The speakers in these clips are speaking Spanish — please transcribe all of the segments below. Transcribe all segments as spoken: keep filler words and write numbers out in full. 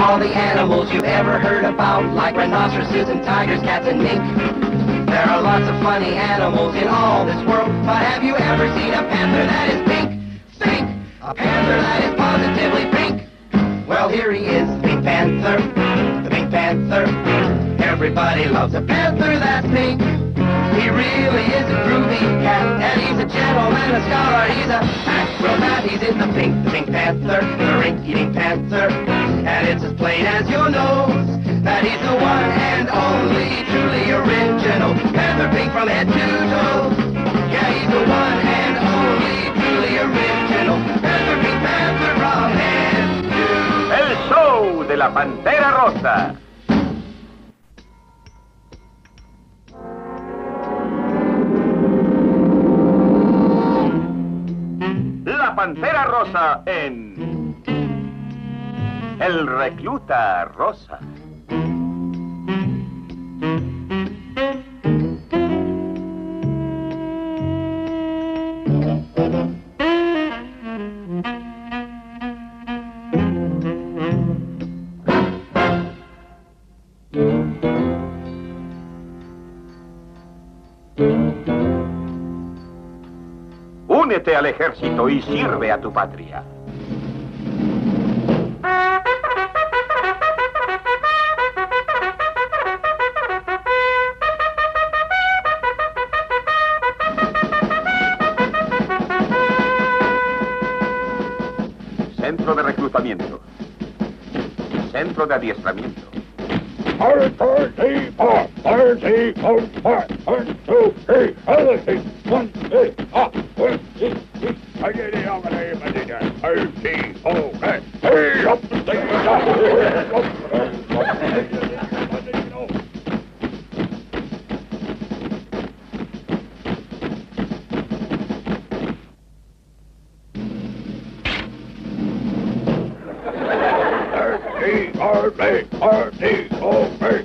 all the animals you've ever heard about, like rhinoceroses and tigers, cats and mink. There are lots of funny animals in all this world, but have you ever seen a panther that is pink? Pink! A panther that is positively pink. Well, here he is, the Pink Panther, the Pink Panther. Everybody loves a panther that's pink. He really is a groovy cat, and he's a gentleman, a scholar, he's a acrobat. He's in the pink, the Pink Panther, the rink-eating panther. And it's as plain as your nose that he's the one and only truly original panther, pink from head to toe. Yeah, he's the one and only truly original panther, Pink Panther from head to toe. El show de la Pantera Rosa. La Pantera Rosa en El Recluta Rosa. Únete al ejército y sirve a tu patria. Centro de reclutamiento. Centro de adiestramiento. R T R, R T O R, one, two, three, one, two, up, one, two, three, I get it over there, my nigga. R T O R, hey, up the R T R T O R.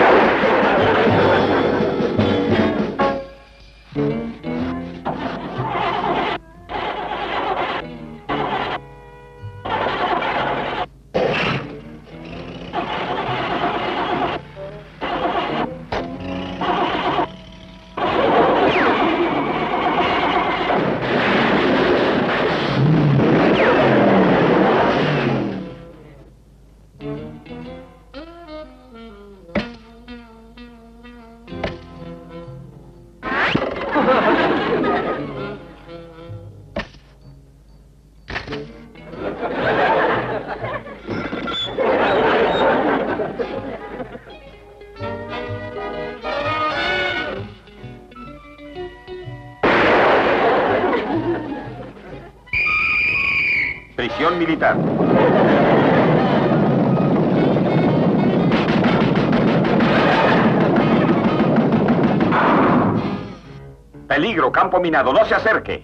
Prisión militar. Peligro, campo minado, no se acerque.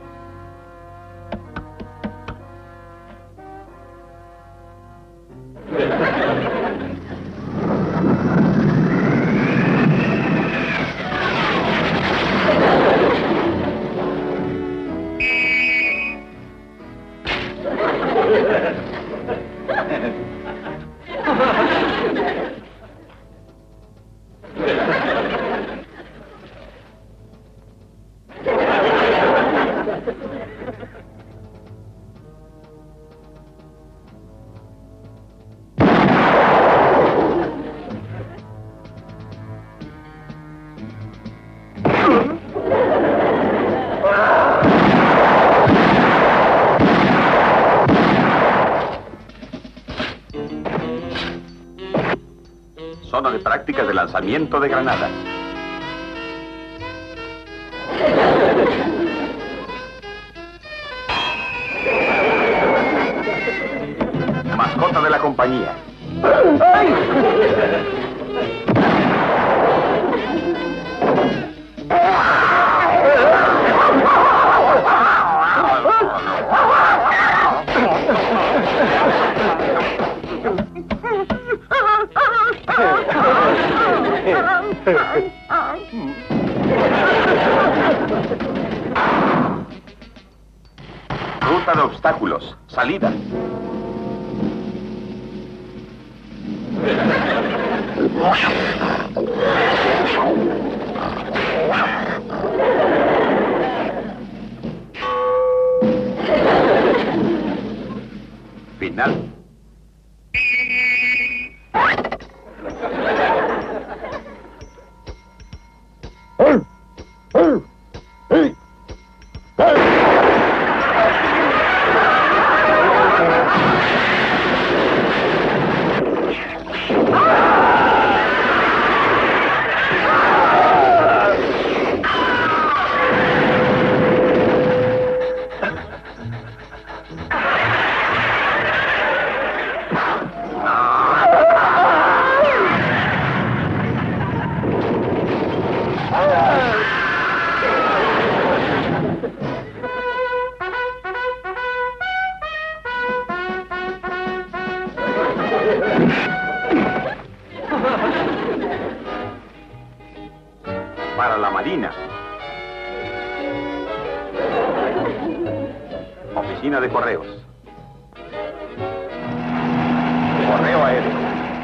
Zona de prácticas de lanzamiento de granadas. Mascota de la compañía. ¡Ay! Ruta de obstáculos. Salida. Final. ¡Eh! ¡Eh! ¡Eh! ¡Eh! Para la Marina. Oficina de correos. Correo aéreo.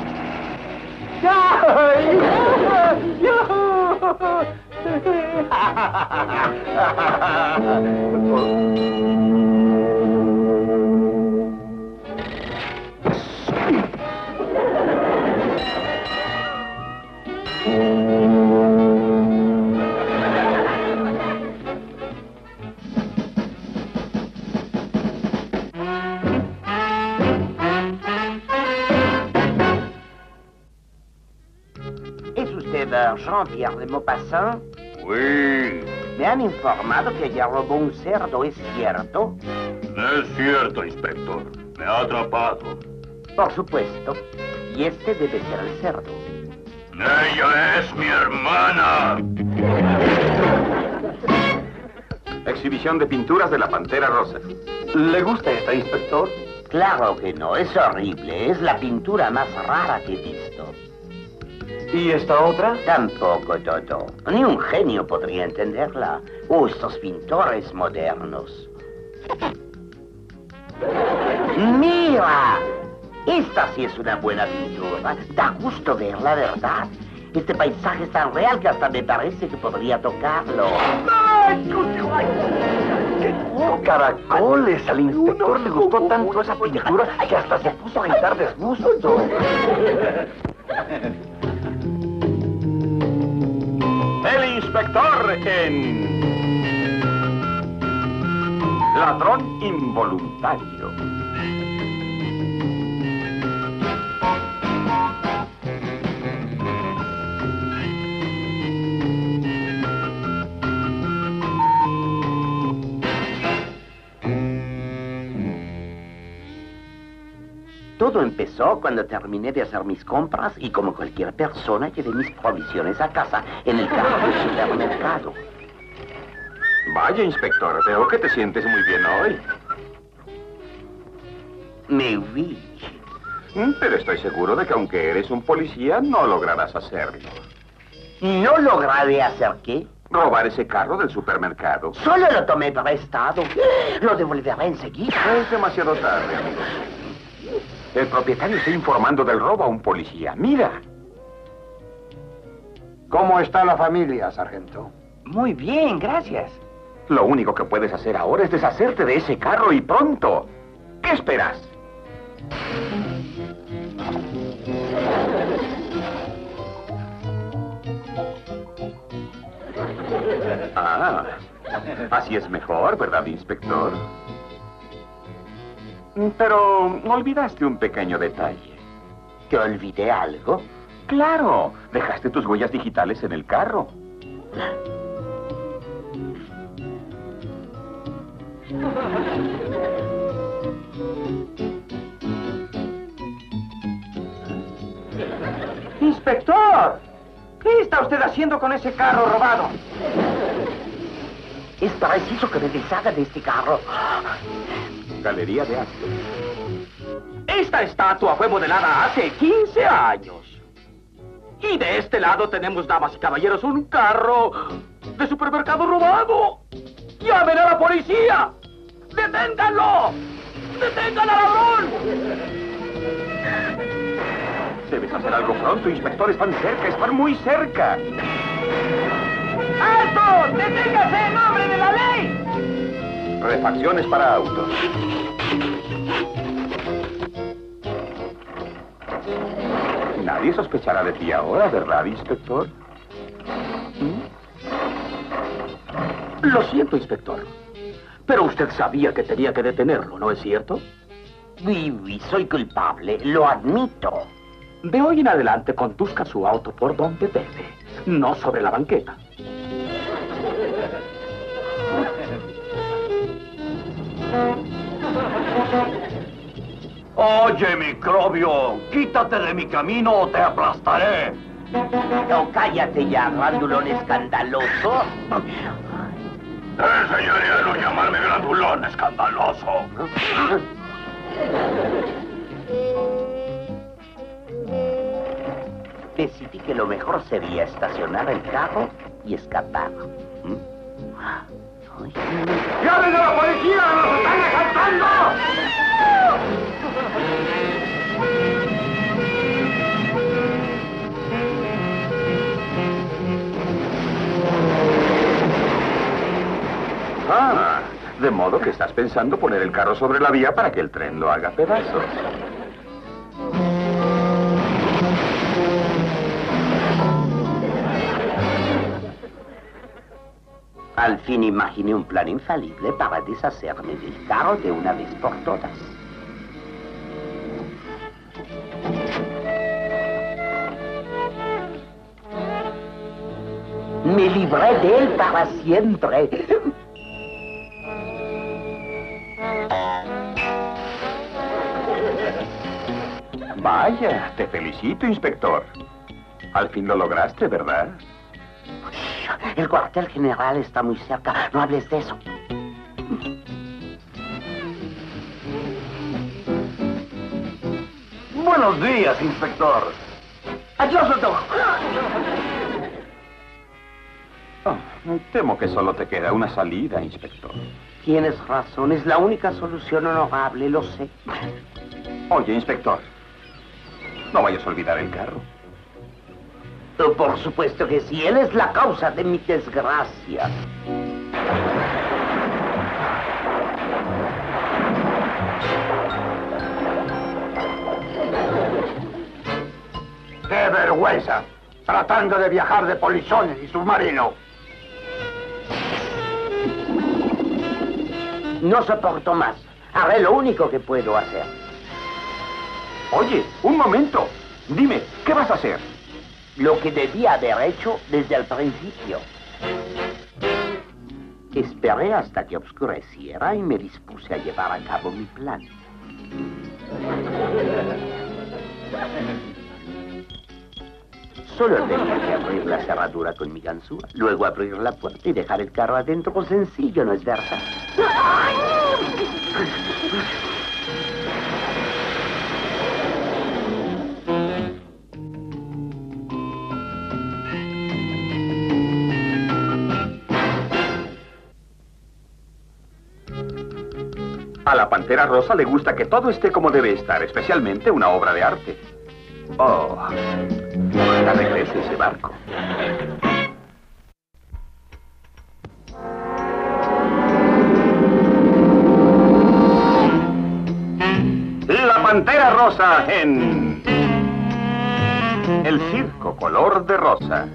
¿Es usted uh, Jean-Pierre de Maupassant? Oui. Me han informado que ella robó un cerdo, ¿es cierto? No es cierto, inspector. Me ha atrapado. Por supuesto. Y este debe ser el cerdo. Ella es mi hermana. Exhibición de pinturas de la Pantera Rosa. ¿Le gusta esta, inspector? Claro que no, es horrible. Es la pintura más rara que he visto. ¿Y esta otra? Tampoco, Toto. Ni un genio podría entenderla. Oh, estos pintores modernos. ¡Mira! Esta sí es una buena pintura. Da gusto verla, ¿verdad? Este paisaje es tan real que hasta me parece que podría tocarlo. ¡Oh, caracoles! Al inspector le gustó tanto esa pintura que hasta se puso a gritar desgusto. El inspector en... Ladrón involuntario. Todo empezó cuando terminé de hacer mis compras y como cualquier persona llevé mis provisiones a casa en el carro del supermercado. Vaya, inspector, veo que te sientes muy bien hoy. Me vi. Mm, Pero estoy seguro de que aunque eres un policía, no lograrás hacerlo. ¿No lograré hacer qué? Robar ese carro del supermercado. Solo lo tomé prestado. Lo devolveré enseguida. Es demasiado tarde, amigo. El propietario está informando del robo a un policía. ¡Mira! ¿Cómo está la familia, sargento? Muy bien, gracias. Lo único que puedes hacer ahora es deshacerte de ese carro y pronto. ¿Qué esperas? Ah, así es mejor, ¿verdad, inspector? Pero olvidaste un pequeño detalle. ¿Te olvidé algo? Claro, dejaste tus huellas digitales en el carro. ¡Inspector! ¿Qué está usted haciendo con ese carro robado? Es preciso que me deshaga de este carro. Galería de arte. Esta estatua fue modelada hace quince años. Y de este lado tenemos, damas y caballeros, un carro de supermercado robado. ¡Llamen a la policía! ¡Deténganlo! ¡Detengan al ladrón! Debes hacer algo pronto, inspector. Están cerca, están muy cerca. ¡Alto! ¡Deténgase en nombre de la ley! Refacciones para autos. Nadie sospechará de ti ahora, ¿verdad, inspector? Lo siento, inspector. Pero usted sabía que tenía que detenerlo, ¿no es cierto? Oui, oui, soy culpable, lo admito. De hoy en adelante conduzca su auto por donde debe, no sobre la banqueta. Oye, microbio, quítate de mi camino o te aplastaré. No, cállate ya, grandulón escandaloso. Te enseñaré a no llamarme grandulón escandaloso. Decidí que lo mejor sería estacionar el carro y escapar. ¿Mm? Ay. ¡Llamen a la policía! ¡Nos están asaltando! Ah, de modo que estás pensando poner el carro sobre la vía para que el tren lo haga pedazos. Al fin imaginé un plan infalible para deshacerme del carro de una vez por todas. Me libré de él para siempre. Vaya, te felicito, inspector. Al fin lo lograste, ¿verdad? El cuartel general está muy cerca. No hables de eso. Buenos días, inspector. ¡Adiós, doctor! Oh, temo que solo te queda una salida, inspector. Tienes razón, es la única solución honorable, lo sé. Oye, inspector, no vayas a olvidar el carro. Oh, por supuesto que sí, él es la causa de mi desgracia. ¡Qué vergüenza! Tratando de viajar de polizones y submarino. No soporto más. Haré lo único que puedo hacer. Oye, un momento. Dime, ¿qué vas a hacer? Lo que debía haber hecho desde el principio. Esperé hasta que oscureciera y me dispuse a llevar a cabo mi plan. Solo tenía que abrir la cerradura con mi ganzúa, luego abrir la puerta y dejar el carro adentro. Sencillo, ¿no es verdad? A la Pantera Rosa le gusta que todo esté como debe estar, especialmente una obra de arte. Oh, ojalá regrese ese barco. La Pantera Rosa en el circo color de rosa.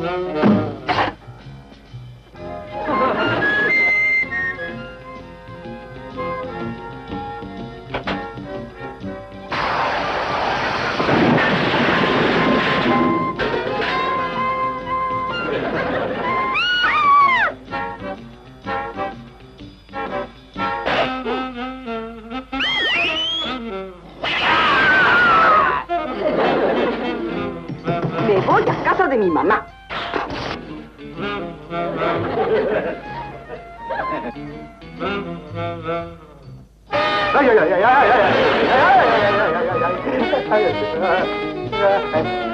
Me voy a casa de mi mamá. Ay, ay, ay, ay, ay, ay, ay, ay, ay, ay, ay.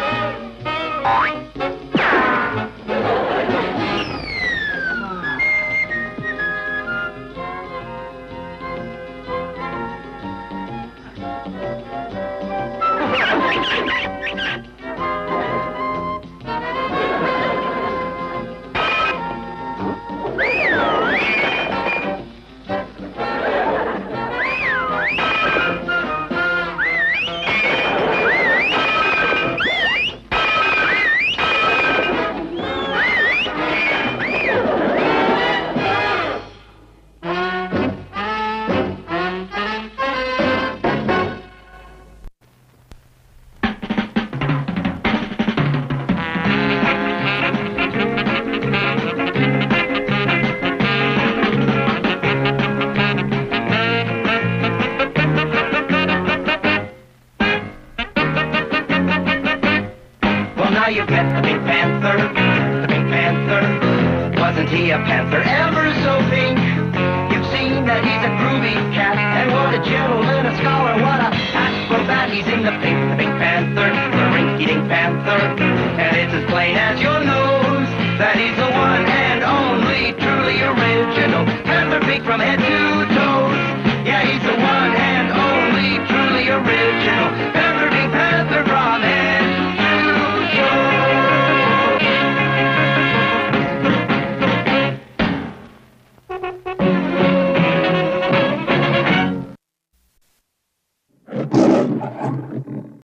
You've met the Pink Panther, the Pink Panther. Wasn't he a panther ever so pink? You've seen that he's a groovy cat, and what a gentleman, a scholar, what a acrobat. He's in the pink, the Pink Panther, the rinky-dink panther. And it's as plain as your nose that he's the one and only truly original Panther Pink from head to toes. Yeah, he's the one and only truly original